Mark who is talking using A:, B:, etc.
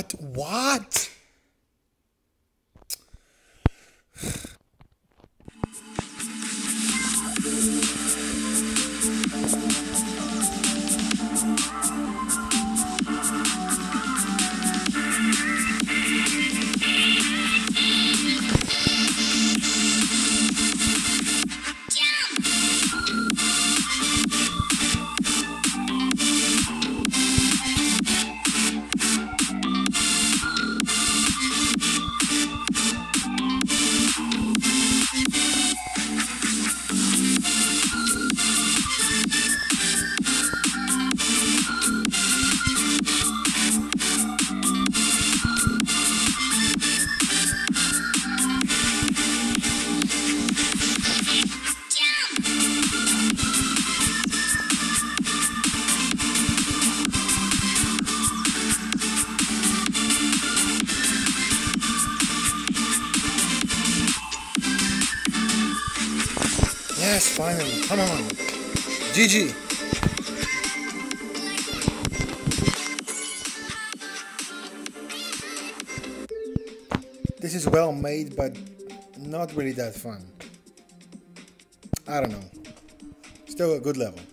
A: What? What? Yes, finally. Come on. GG. This is well made, but not really that fun. I don't know. Still a good level.